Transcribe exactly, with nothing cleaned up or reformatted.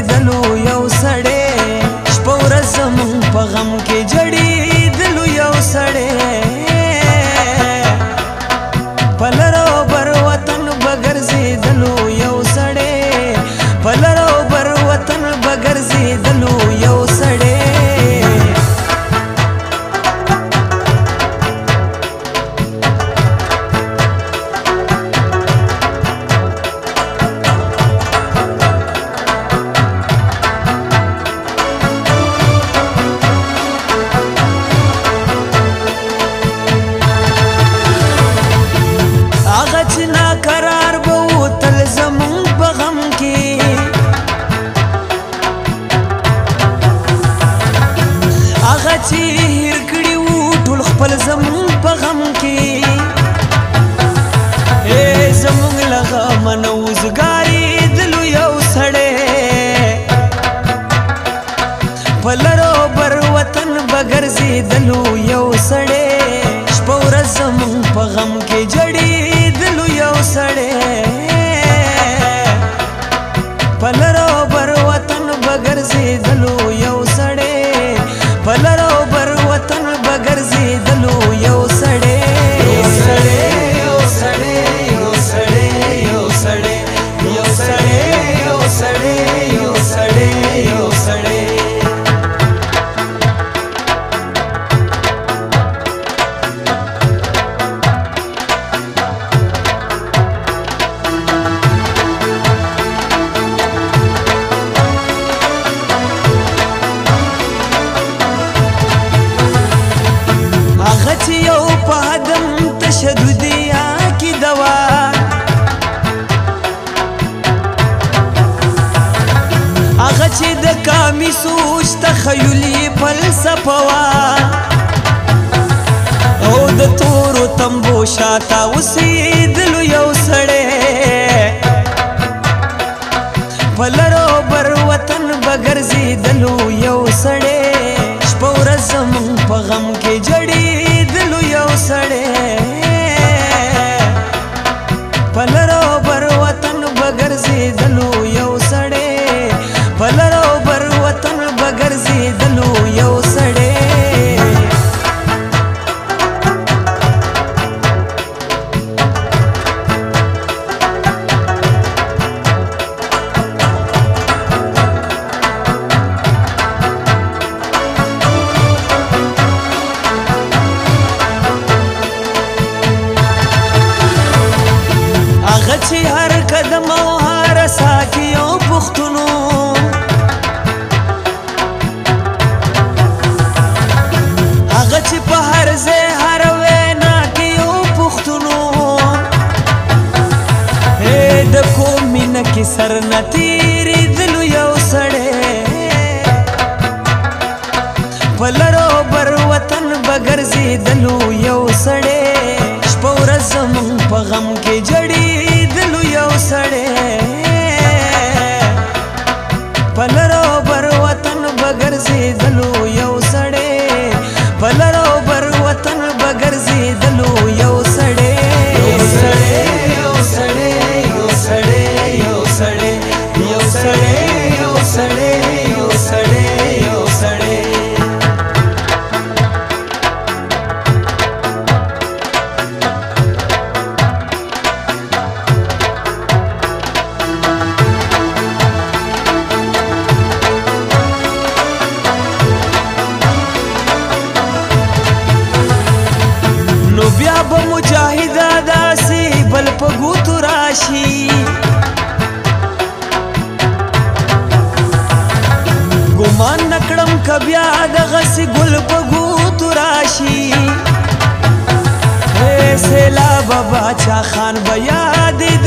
ګرځېدلو یو سړی شپه ورځ زمونږ په غم کې جړېدلو یو سړی په لر او بر وطن به ګرځېدلو یو سړی په لر او بر وطن به ګرځېدلو یو سړی چې هیر کړي وو ټول خپل زمونږ په غم کې ای زمونږ له غمه نه وزګارېدلو یو سړی په لر او بر وطن به ګرځېدلو یو سړی شپه ورځ زمونږ په غم کې جړېدلو یو سړی په لر او بر وطن به ګرځېدلو یو سړی په لر او بر وطن به ګرځېدلو یو سړی یو سړی یو سړی یو سړی یو سړی یو سړی یو سړی یو سړی یو سړی یو په عدم تشددیا کی دوا هغه چې د کامی سوچ تخیلي فلسفه وا او د تورو تمبو شاته اوسېدلو یو سړی په لر او بر وطن به ګرځېدلو یو سړی شپه ورځ زمونږ په غم کې جړېدلو یو سړی په لر او بر وطن به ګرځېدلو یو سړی په لر او بر وطن به ګرځېدلو یو سړی چې هر قدم او هر سا کې یو پښتونو هغه چې په هر ځای هر وینا کې یو پښتونو د کوم مینه کې سر نه تېرېدلو یو سړی په لر او بر وطن به ګرځېدلو یو سړی شپه ورځ زمونږ په غم کې جړېدلو یو سړی په لر او بر وطن به ګرځېدلو یو سړی په لر او بر وطن به ګرځېدلو یو سړی یو سړی یو سړی یو سړی یو سړی یو سړی یو سړی یو سړی یو سړی نو بیا به مجاهده داسې بل په ګوتو راشي ګمان نه کړم که بیا دغسې ګل په ګوتو راشي سیلاب باچا خان به یادې